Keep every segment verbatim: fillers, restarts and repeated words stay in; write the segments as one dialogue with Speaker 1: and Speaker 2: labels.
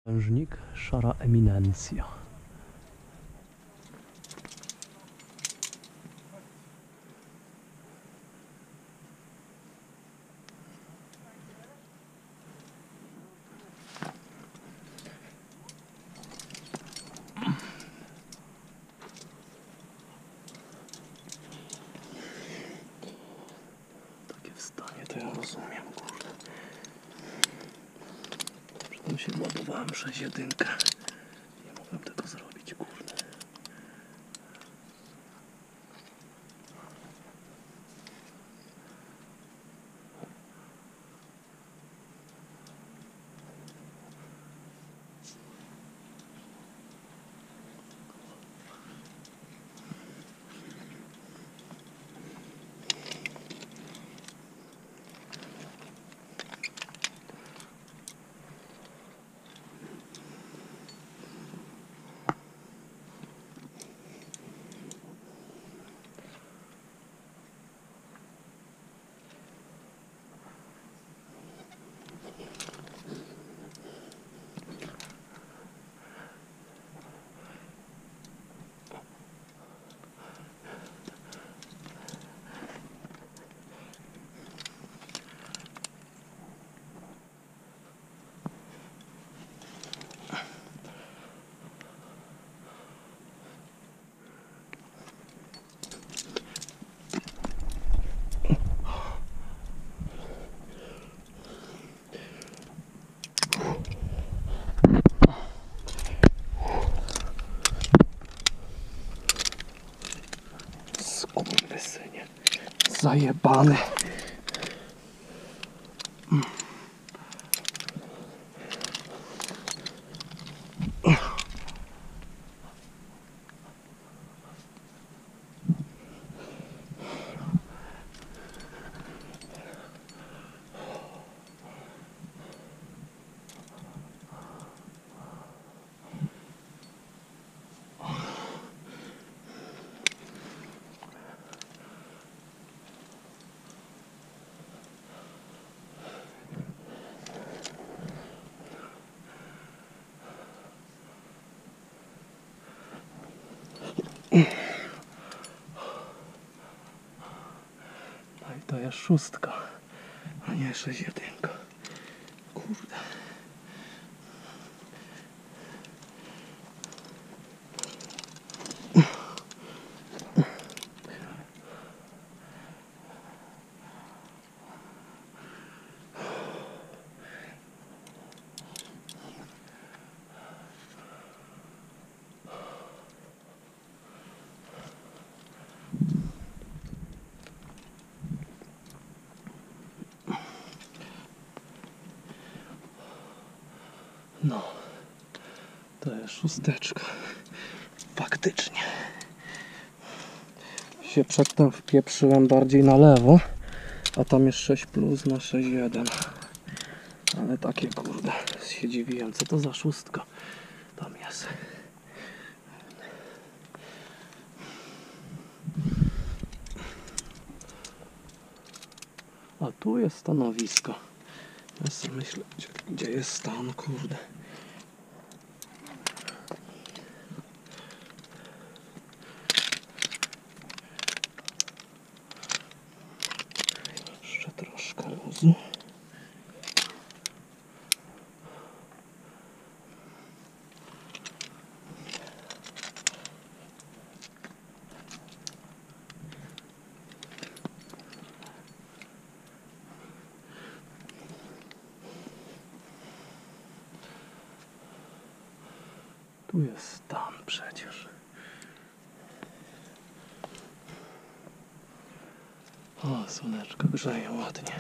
Speaker 1: Wężnik, szara eminencja. Takie wstanie to ja rozumiem, kurde. Przedtem się ładowałem przez jedynkę. Nie mogłem tego zrobić, kurde. Skurwysynie. Zajebany. No i to jest szóstka, a nie sześć jedynka. Kurde. No, to jest szósteczka. Faktycznie. Się przedtem wpieprzyłem bardziej na lewo, a tam jest sześć plus na sześć jeden. Ale takie kurde, się dziwiłem. Co to za szóstka tam jest? A tu jest stanowisko. Ja sobie myślę, gdzie, gdzie jest stan, kurde. Jeszcze troszkę luzu. Tu jest stan przecież. O, słoneczko grzeje ładnie.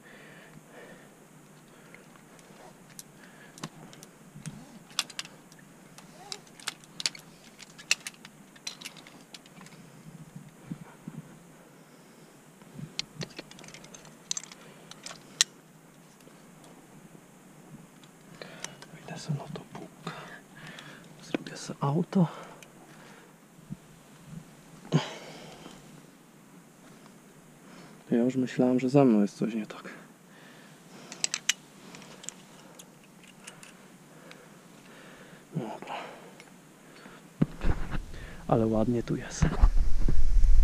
Speaker 1: Idę sobie na to półkę. Zrobię sobie auto. Ja już myślałem, że ze mną jest coś nie tak. ale ładnie tu jest.